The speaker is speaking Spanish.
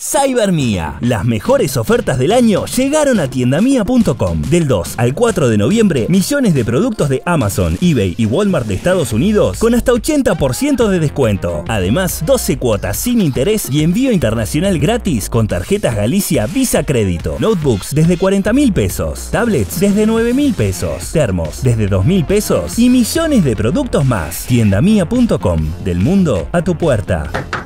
Cybermía. Las mejores ofertas del año llegaron a tiendamia.com. Del 2 al 4 de noviembre, millones de productos de Amazon, eBay y Walmart de Estados Unidos con hasta 80% de descuento. Además, 12 cuotas sin interés y envío internacional gratis con tarjetas Galicia Visa Crédito. Notebooks desde 40.000 pesos. Tablets desde 9.000 pesos. Termos desde 2.000 pesos. Y millones de productos más. Tiendamia.com. Del mundo a tu puerta.